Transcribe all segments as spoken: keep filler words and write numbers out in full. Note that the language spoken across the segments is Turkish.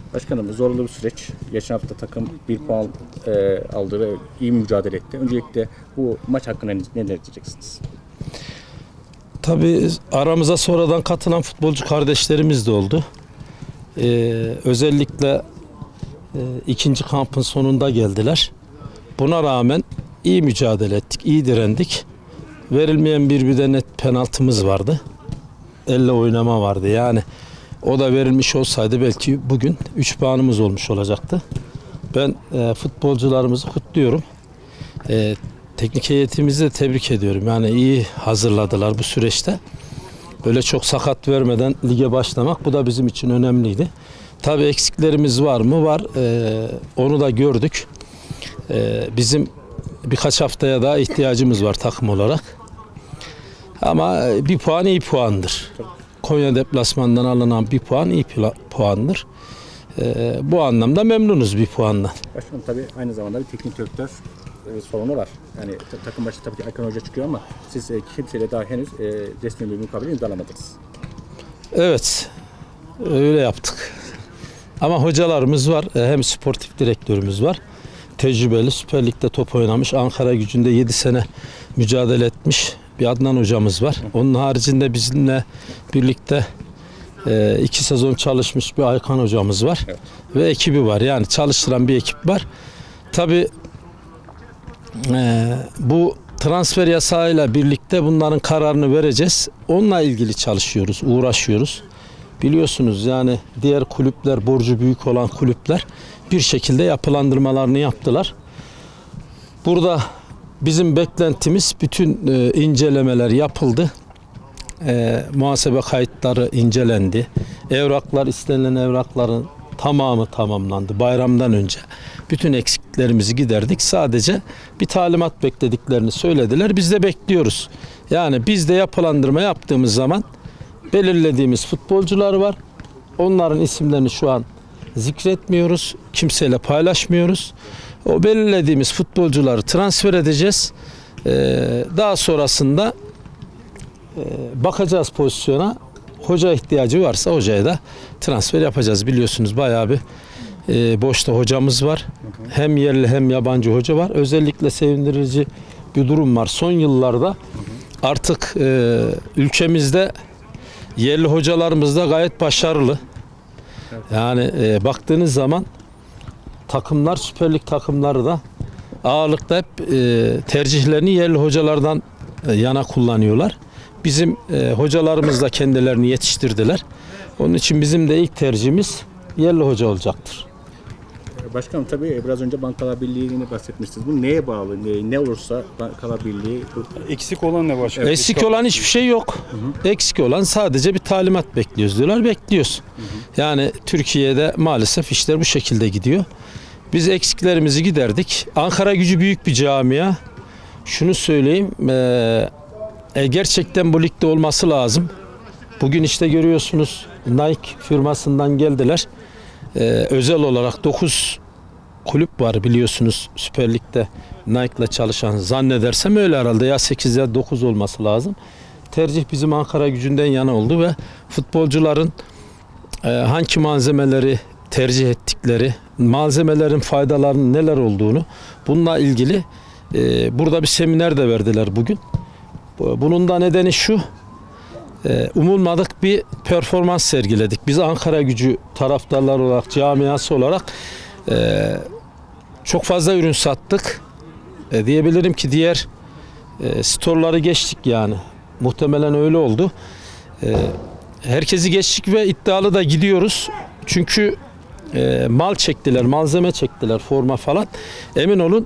Başkanım, zorlu bir süreç. Geçen hafta takım bir puan e, aldı ve iyi mücadele etti. Öncelikle bu maç hakkında ne diyeceksiniz? Tabii aramıza sonradan katılan futbolcu kardeşlerimiz de oldu. Ee, özellikle e, ikinci kampın sonunda geldiler. Buna rağmen iyi mücadele ettik, iyi direndik. Verilmeyen bir bir de net penaltımız vardı. Elle oynama vardı. Yani o da verilmiş olsaydı belki bugün üç puanımız olmuş olacaktı. Ben e, futbolcularımızı kutluyorum. E, teknik heyetimizi de tebrik ediyorum. Yani iyi hazırladılar bu süreçte. Böyle çok sakat vermeden lige başlamak, bu da bizim için önemliydi. Tabii eksiklerimiz var mı? Var. E, onu da gördük. E, bizim birkaç haftaya daha ihtiyacımız var takım olarak. Ama bir puan iyi puandır. Konya deplasmanından alınan bir puan iyi puandır. Ee, bu anlamda memnunuz bir puanla. Başkanım, tabii aynı zamanda bir teknik direktör e, sorunu var. Yani takım başı tabii ki Erkan Hoca çıkıyor ama siz e, kimseyle daha henüz e, resmi bir mukabele imzalamadınız. Evet, öyle yaptık. Ama hocalarımız var, hem sportif direktörümüz var. Tecrübeli, Süper Lig'de top oynamış, Ankara Gücü'nde yedi sene mücadele etmiş bir Adnan hocamız var. Onun haricinde bizimle birlikte e, iki sezon çalışmış bir Aykan hocamız var. Evet. Ve ekibi var. Yani çalıştıran bir ekip var. Tabii e, bu transfer yasağıyla birlikte bunların kararını vereceğiz. Onunla ilgili çalışıyoruz, uğraşıyoruz. Biliyorsunuz yani diğer kulüpler, borcu büyük olan kulüpler bir şekilde yapılandırmalarını yaptılar. Burada bizim beklentimiz, bütün e, incelemeler yapıldı. E, muhasebe kayıtları incelendi. Evraklar, istenilen evrakların tamamı tamamlandı bayramdan önce. Bütün eksiklerimizi giderdik. Sadece bir talimat beklediklerini söylediler. Biz de bekliyoruz. Yani biz de yapılandırma yaptığımız zaman belirlediğimiz futbolcular var. Onların isimlerini şu an zikretmiyoruz. Kimseyle paylaşmıyoruz. O belirlediğimiz futbolcuları transfer edeceğiz. Ee, daha sonrasında e, bakacağız pozisyona. Hoca ihtiyacı varsa hocaya da transfer yapacağız. Biliyorsunuz bayağı bir e, boşta hocamız var. Hı hı. Hem yerli hem yabancı hoca var. Özellikle sevindirici bir durum var. Son yıllarda hı hı. artık e, ülkemizde yerli hocalarımız da gayet başarılı. Evet. Yani e, baktığınız zaman takımlar, Süper Lig takımları da ağırlıkta hep e, tercihlerini yerli hocalardan e, yana kullanıyorlar. Bizim e, hocalarımız da kendilerini yetiştirdiler. Onun için bizim de ilk tercihimiz yerli hoca olacaktır. Başkanım, tabii biraz önce Bankalar Birliği'ni bahsetmiştiniz. Bu neye bağlı? Ne, ne olursa Bankalar Birliği... Eksik olan ne başkanım? Evet. Eksik olan hiçbir şey yok. Hı hı. Eksik olan sadece bir talimat bekliyoruz diyorlar. Bekliyoruz. Hı hı. Yani Türkiye'de maalesef işler bu şekilde gidiyor. Biz eksiklerimizi giderdik. Ankara Gücü büyük bir camia. Şunu söyleyeyim. E, e, gerçekten bu ligde olması lazım. Bugün işte görüyorsunuz Nike firmasından geldiler. E, özel olarak dokuz kulüp var biliyorsunuz Süper Lig'de Nike'la çalışan, zannedersem öyle herhalde, ya sekiz ya dokuz olması lazım. Tercih bizim Ankara Gücü'nden yana oldu ve futbolcuların e, hangi malzemeleri tercih ettikleri, malzemelerin faydalarının neler olduğunu, bununla ilgili e, burada bir seminer de verdiler bugün. Bunun da nedeni şu, e, umulmadık bir performans sergiledik. Biz Ankara Gücü taraftarlar olarak, camiası olarak e, çok fazla ürün sattık. E, diyebilirim ki diğer e, storeları geçtik yani. Muhtemelen öyle oldu. E, herkesi geçtik ve iddialı da gidiyoruz. Çünkü e, mal çektiler, malzeme çektiler, forma falan. Emin olun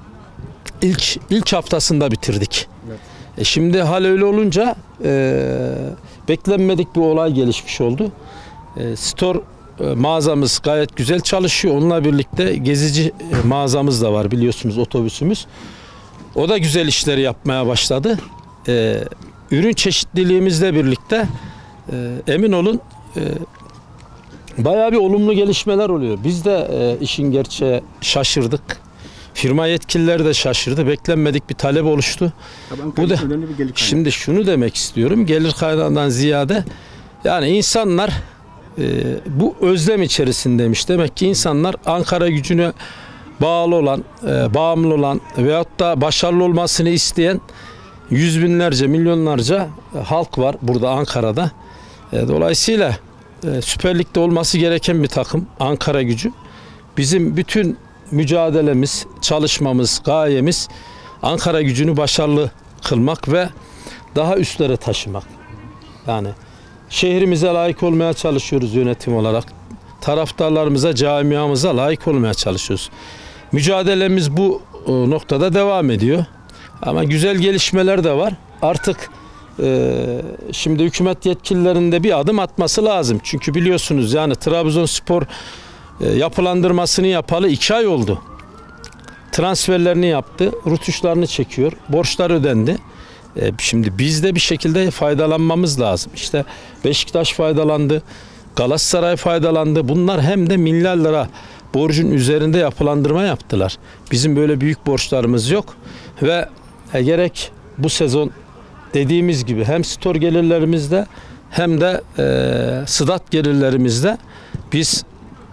ilk ilk haftasında bitirdik. Evet. E, şimdi hal öyle olunca e, beklenmedik bir olay gelişmiş oldu. E, store e, mağazamız gayet güzel çalışıyor. Onunla birlikte gezici e, mağazamız da var biliyorsunuz, otobüsümüz. O da güzel işleri yapmaya başladı. E, ürün çeşitliliğimizle birlikte e, emin olun e, bayağı bir olumlu gelişmeler oluyor. Biz de e, işin gerçeğe şaşırdık. Firma yetkilileri de şaşırdı. Beklenmedik bir talep oluştu. Bu da şimdi şunu demek istiyorum. Gelir kaynağından ziyade yani insanlar e, bu özlem içerisindeymiş. Demek ki insanlar Ankara Gücü'ne bağlı olan, e, bağımlı olan veyahut da başarılı olmasını isteyen yüz binlerce, milyonlarca halk var burada Ankara'da. E, dolayısıyla e, Süper Lig'de olması gereken bir takım Ankara Gücü. Bizim bütün mücadelemiz, çalışmamız, gayemiz Ankara Gücü'nü başarılı kılmak ve daha üstlere taşımak. Yani şehrimize layık olmaya çalışıyoruz yönetim olarak. Taraftarlarımıza, camiamıza layık olmaya çalışıyoruz. Mücadelemiz bu noktada devam ediyor. Ama güzel gelişmeler de var. Artık e, şimdi hükümet yetkililerinin de bir adım atması lazım. Çünkü biliyorsunuz yani Trabzonspor e, yapılandırmasını yapalı iki ay oldu. Transferlerini yaptı, rutuşlarını çekiyor, borçlar ödendi. E, şimdi biz de bir şekilde faydalanmamız lazım. İşte Beşiktaş faydalandı, Galatasaray faydalandı. Bunlar hem de milyar lira borcun üzerinde yapılandırma yaptılar. Bizim böyle büyük borçlarımız yok ve e, gerek bu sezon dediğimiz gibi hem store gelirlerimizde hem de e, sıdat gelirlerimizde biz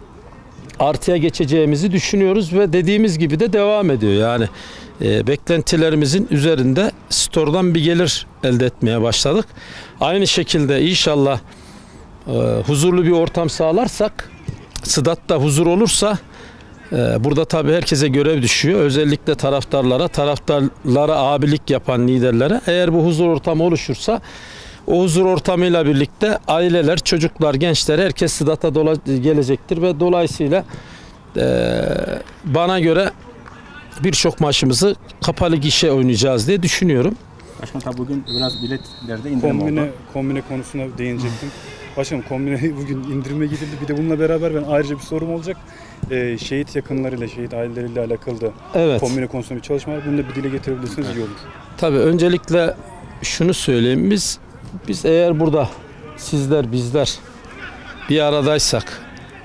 artıya geçeceğimizi düşünüyoruz ve dediğimiz gibi de devam ediyor. Yani e, beklentilerimizin üzerinde store'dan bir gelir elde etmeye başladık. Aynı şekilde inşallah e, huzurlu bir ortam sağlarsak, sıdatta huzur olursa e, burada tabii herkese görev düşüyor. Özellikle taraftarlara, taraftarlara abilik yapan liderlere. Eğer bu huzur ortamı oluşursa o huzur ortamıyla birlikte aileler, çocuklar, gençler herkes sıdata gelecektir ve dolayısıyla e, bana göre birçok maçımızı kapalı gişe oynayacağız diye düşünüyorum. Başkan tabi bugün biraz biletlerde indirim kombine, oldu. Kombine konusuna değinecektim. Başkanım kombine bugün indirime gidildi. Bir de bununla beraber ben ayrıca bir sorum olacak. Ee, şehit yakınlarıyla, şehit aileleriyle alakalı da evet. kombine konusunda bir çalışma var. Bunu da bir dile getirebilirsiniz iyi olur. Tabii öncelikle şunu söyleyeyim. Biz biz eğer burada sizler, bizler bir aradaysak,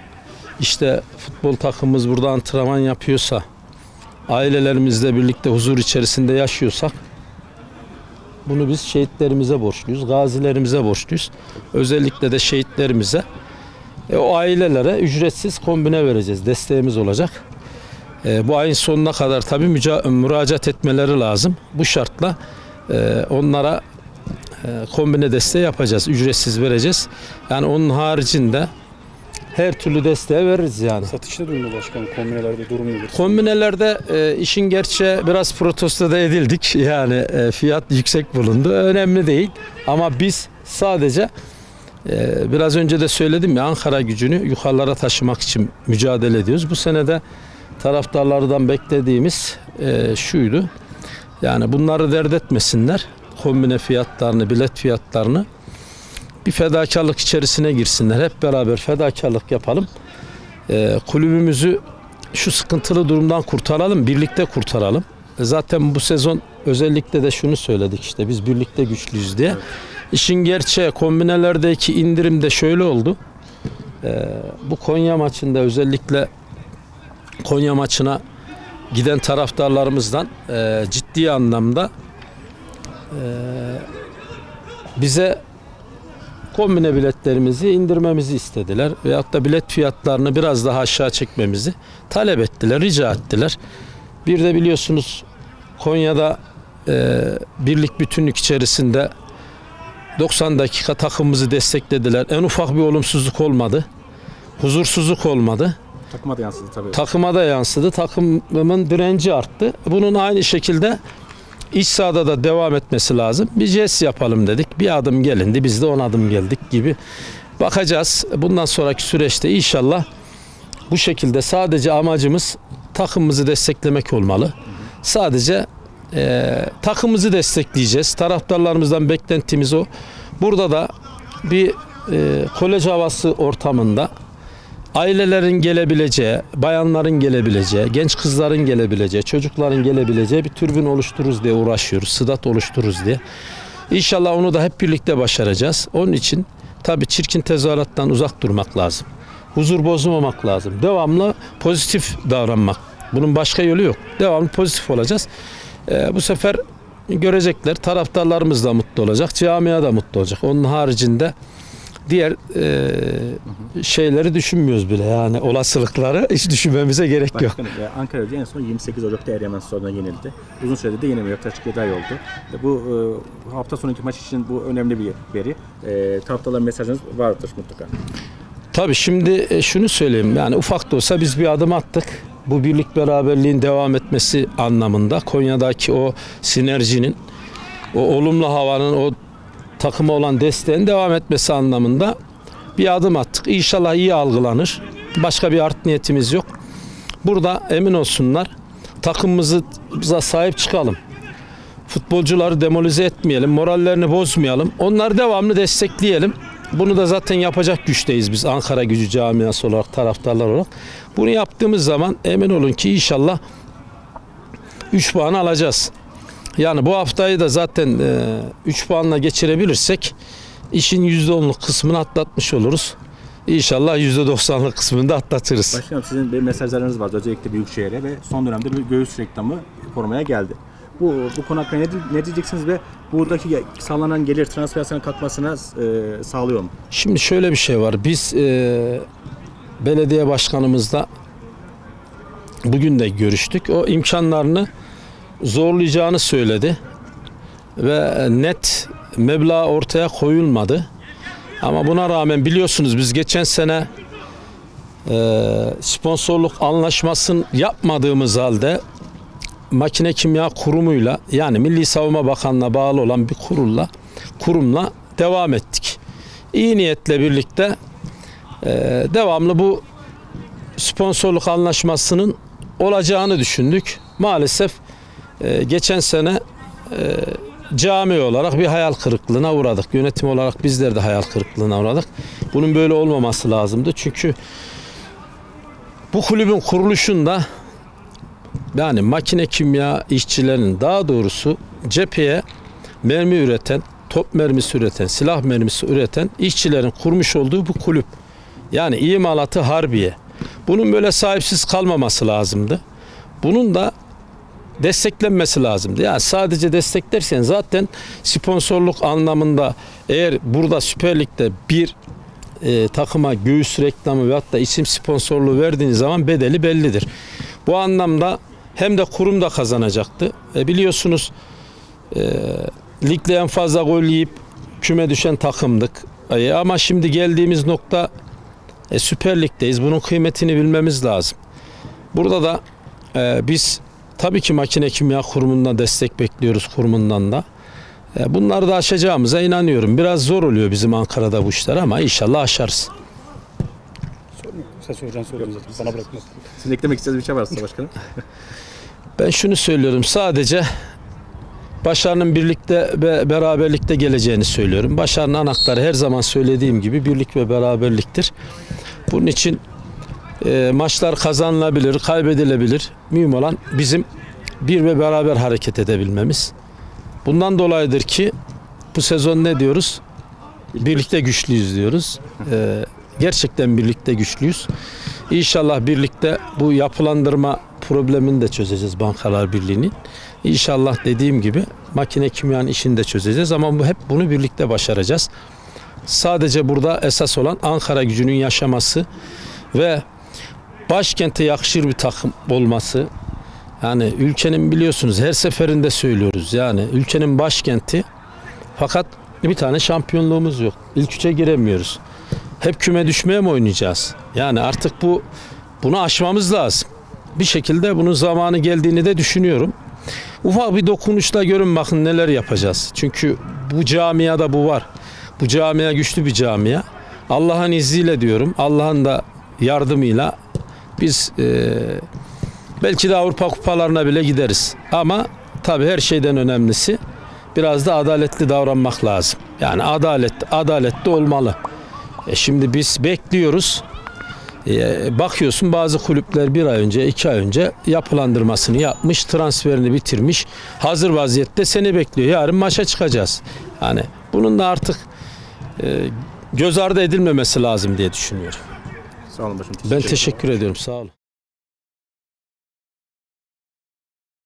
işte futbol takımımız burada antrenman yapıyorsa, ailelerimizle birlikte huzur içerisinde yaşıyorsak bunu biz şehitlerimize borçluyuz, gazilerimize borçluyuz. Özellikle de şehitlerimize, e, o ailelere ücretsiz kombine vereceğiz, desteğimiz olacak. E, bu ayın sonuna kadar tabii müca- müracaat etmeleri lazım. Bu şartla e, onlara e, kombine desteği yapacağız, ücretsiz vereceğiz. Yani onun haricinde her türlü desteği veririz yani. Satışta durumda başkanım, kombinelerde durum nedir? Kombinelerde e, işin gerçeği biraz protesto da edildik. Yani e, fiyat yüksek bulundu. Önemli değil. Ama biz sadece e, biraz önce de söyledim ya, Ankara Gücü'nü yukarılara taşımak için mücadele ediyoruz. Bu sene de taraftarlardan beklediğimiz e, şuydu. Yani bunları dert etmesinler. Kombine fiyatlarını, bilet fiyatlarını bir fedakarlık içerisine girsinler. Hep beraber fedakarlık yapalım. Ee, kulübümüzü şu sıkıntılı durumdan kurtaralım. Birlikte kurtaralım. E zaten bu sezon özellikle de şunu söyledik, işte biz birlikte güçlüyüz diye. Evet. İşin gerçeği kombinelerdeki indirim de şöyle oldu. Ee, bu Konya maçında özellikle Konya maçına giden taraftarlarımızdan e, ciddi anlamda e, bize kombine biletlerimizi indirmemizi istediler. Veyahut da bilet fiyatlarını biraz daha aşağı çekmemizi talep ettiler, rica ettiler. Bir de biliyorsunuz Konya'da e, birlik bütünlük içerisinde doksan dakika takımımızı desteklediler. En ufak bir olumsuzluk olmadı. Huzursuzluk olmadı. Takıma da yansıdı tabii. Takıma da yansıdı. Takımımın direnci arttı. Bunun aynı şekilde İç sahada da devam etmesi lazım. Bir jest yapalım dedik. Bir adım gelindi. Biz de on adım geldik gibi. Bakacağız. Bundan sonraki süreçte inşallah bu şekilde sadece amacımız takımımızı desteklemek olmalı. Sadece e, takımımızı destekleyeceğiz. Taraftarlarımızdan beklentimiz o. Burada da bir e, kolej havası ortamında ailelerin gelebileceği, bayanların gelebileceği, genç kızların gelebileceği, çocukların gelebileceği bir türbün oluştururuz diye uğraşıyoruz. Sıdat oluştururuz diye. İnşallah onu da hep birlikte başaracağız. Onun için tabii çirkin tezahürattan uzak durmak lazım. Huzur bozmamak lazım. Devamlı pozitif davranmak. Bunun başka yolu yok. Devamlı pozitif olacağız. Ee, bu sefer görecekler. Taraftarlarımız da mutlu olacak. Camia da mutlu olacak. Onun haricinde Diğer e, şeyleri düşünmüyoruz bile, yani olasılıkları hiç düşünmemize gerek yok. Başkanım, e, Ankara'da en son yirmi sekiz Ocak'ta Eryaman Stadı'na yenildi. Uzun süredir de yenemiyor. Yaklaşık yedi ay oldu. E, bu e, hafta sonraki maç için bu önemli bir veri. E, taraftarların mesajınız vardır mutlaka. Tabii şimdi e, şunu söyleyeyim, yani ufak da olsa biz bir adım attık. Bu birlik beraberliğin devam etmesi anlamında, Konya'daki o sinerjinin, o olumlu havanın, o takıma olan desteğin devam etmesi anlamında bir adım attık. İnşallah iyi algılanır. Başka bir art niyetimiz yok. Burada emin olsunlar, takımımıza sahip çıkalım. Futbolcuları demolize etmeyelim, morallerini bozmayalım. Onları devamlı destekleyelim. Bunu da zaten yapacak güçteyiz biz, Ankara Gücü camiası olarak, taraftarlar olarak. Bunu yaptığımız zaman emin olun ki inşallah üç puan alacağız. Yani bu haftayı da zaten üç puanla geçirebilirsek işin yüzde onluk kısmını atlatmış oluruz. İnşallah yüzde doksanlık kısmını da atlatırız. Başkanım, sizin bir mesajlarınız vardı özellikle Büyükşehir'e ve son dönemde bir göğüs reklamı formaya geldi. Bu, bu konu hakkında ne, ne diyeceksiniz ve buradaki sağlanan gelir transfersinin kalkmasına e, sağlıyor mu? Şimdi şöyle bir şey var. Biz e, belediye başkanımızla bugün de görüştük. O imkanlarını zorlayacağını söyledi ve net meblağ ortaya koyulmadı. Ama buna rağmen biliyorsunuz biz geçen sene e, sponsorluk anlaşmasını yapmadığımız halde Makine Kimya Kurumu'yla, yani Milli Savunma Bakanlığı'na bağlı olan bir kurulla, kurumla devam ettik. İyi niyetle birlikte e, devamlı bu sponsorluk anlaşmasının olacağını düşündük. Maalesef e, geçen sene e, cami olarak bir hayal kırıklığına uğradık. Yönetim olarak bizler de hayal kırıklığına uğradık. Bunun böyle olmaması lazımdı. Çünkü bu kulübün kuruluşunda, yani makine kimya işçilerinin, daha doğrusu cepheye mermi üreten, top mermisi üreten, silah mermisi üreten işçilerin kurmuş olduğu bu kulüp. Yani imalatı Harbiye. Bunun böyle sahipsiz kalmaması lazımdı. Bunun da desteklenmesi lazımdı. Yani sadece desteklersen zaten sponsorluk anlamında, eğer burada Süper Lig'de bir e, takıma göğüs reklamı veyahut da isim sponsorluğu verdiğiniz zaman bedeli bellidir. Bu anlamda hem de kurum da kazanacaktı. E biliyorsunuz e, ligde en fazla gol yiyip küme düşen takımdık. E, ama şimdi geldiğimiz nokta e, Süper Lig'deyiz. Bunun kıymetini bilmemiz lazım. Burada da e, biz tabii ki Makine Kimya Kurumu'ndan destek bekliyoruz, kurumundan da. E, bunları da aşacağımıza inanıyorum. Biraz zor oluyor bizim Ankara'da bu işler ama inşallah aşarız. Sen soracağını söyledim zaten. Bana bırakma. Sizin eklemek istediğiniz bir şey varsa başkanım. Ben şunu söylüyorum, sadece başarının birlikte ve beraberlikte geleceğini söylüyorum. Başarının anahtarı her zaman söylediğim gibi birlik ve beraberliktir. Bunun için e, maçlar kazanılabilir, kaybedilebilir. Mühim olan bizim bir ve beraber hareket edebilmemiz. Bundan dolayıdır ki bu sezon ne diyoruz? Birlikte güçlüyüz diyoruz. E, gerçekten birlikte güçlüyüz. İnşallah birlikte bu yapılandırma problemini de çözeceğiz, Bankalar Birliği'nin. İnşallah dediğim gibi makine kimyanın işini de çözeceğiz ama bu hep bunu birlikte başaracağız. Sadece burada esas olan Ankara Gücü'nün yaşaması ve başkente yakışır bir takım olması. Yani ülkenin, biliyorsunuz her seferinde söylüyoruz, yani ülkenin başkenti, fakat bir tane şampiyonluğumuz yok. İlk üçe giremiyoruz. Hep küme düşmeye mi oynayacağız? Yani artık bu bunu aşmamız lazım. Bir şekilde bunun zamanı geldiğini de düşünüyorum. Ufak bir dokunuşla görün bakın neler yapacağız. Çünkü bu camiada bu var. Bu camia güçlü bir camia. Allah'ın izniyle diyorum, Allah'ın da yardımıyla biz e, belki de Avrupa kupalarına bile gideriz. Ama tabii her şeyden önemlisi biraz da adaletli davranmak lazım. Yani adalet, adaletli olmalı. E şimdi biz bekliyoruz. E, bakıyorsun bazı kulüpler bir ay önce, iki ay önce yapılandırmasını yapmış, transferini bitirmiş. Hazır vaziyette seni bekliyor. Yarın maça çıkacağız. Yani bunun da artık e, göz ardı edilmemesi lazım diye düşünüyorum. Sağ olun başkanım. Ben teşekkür ediyorum. Sağ olun.